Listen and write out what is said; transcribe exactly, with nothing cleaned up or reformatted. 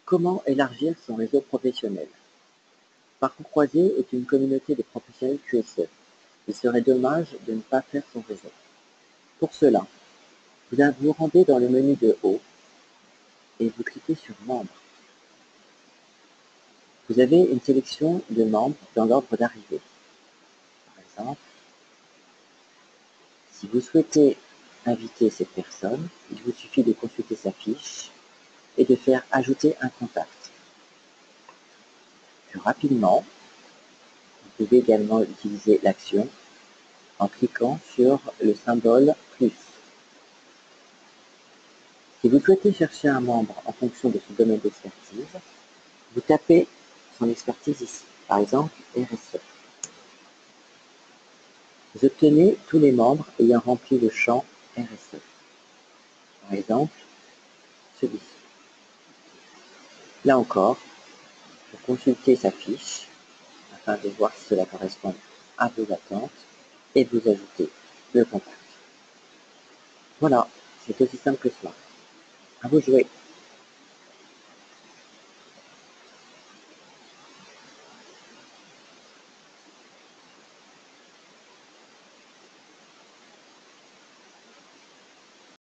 Comment élargir son réseau professionnel? Parcours Croisé est une communauté de professionnels Q S E. Il serait dommage de ne pas faire son réseau. Pour cela, vous vous rendez dans le menu de haut et vous cliquez sur Membres. Vous avez une sélection de membres dans l'ordre d'arrivée. Par exemple, si vous souhaitez inviter cette personne, il vous suffit de consulter sa fiche et de faire ajouter un contact. Plus rapidement, vous pouvez également utiliser l'action en cliquant sur le symbole plus. Si vous souhaitez chercher un membre en fonction de son domaine d'expertise, vous tapez son expertise ici, par exemple R S E. Vous obtenez tous les membres ayant rempli le champ R S E. Par exemple, celui-ci. Là encore, vous consultez sa fiche afin de voir si cela correspond à vos attentes et vous ajoutez le contact. Voilà, c'est aussi simple que cela. À vous de jouer.